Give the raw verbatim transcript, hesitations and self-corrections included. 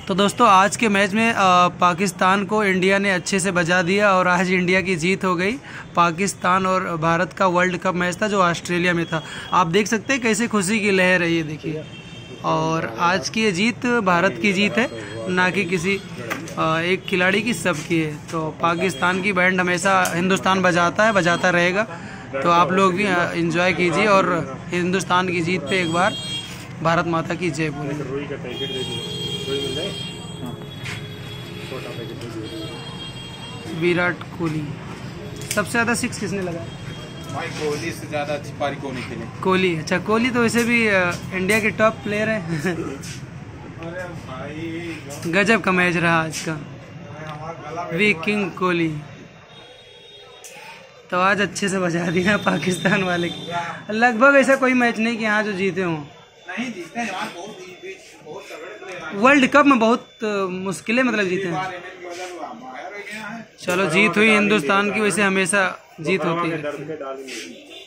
तो दोस्तों आज के मैच में आ, पाकिस्तान को इंडिया ने अच्छे से बजा दिया और आज इंडिया की जीत हो गई। पाकिस्तान और भारत का वर्ल्ड कप मैच था जो ऑस्ट्रेलिया में था। आप देख सकते हैं कैसे खुशी की लहर है ये, देखिए। और आज की ये जीत भारत की जीत है, ना कि किसी आ, एक खिलाड़ी की, सबकी है। तो पाकिस्तान की बैंड हमेशा हिंदुस्तान बजाता है, बजाता रहेगा। तो आप लोग भी एंजॉय कीजिए और हिंदुस्तान की जीत पे एक बार भारत माता की जय बोलिए। विराट कोहली सबसे ज्यादा सिक्स किसने लगाया? भाई कोहली से ज्यादा अच्छी पारी को नहीं खेले। कोहली, अच्छा कोहली तो वैसे भी इंडिया के टॉप प्लेयर है। अरे भाई गजब का मैच रहा आज का। वी किंग कोहली तो आज अच्छे से बजा दिया पाकिस्तान वाले की। लगभग ऐसा कोई मैच नहीं कि यहाँ जो जीते हों। नहीं जीते हैं यार, बहुत बहुत तगड़े वर्ल्ड कप में बहुत मुश्किलें मतलब जीते हैं। चलो जीत हुई हिंदुस्तान की, वैसे हमेशा जीत होती है।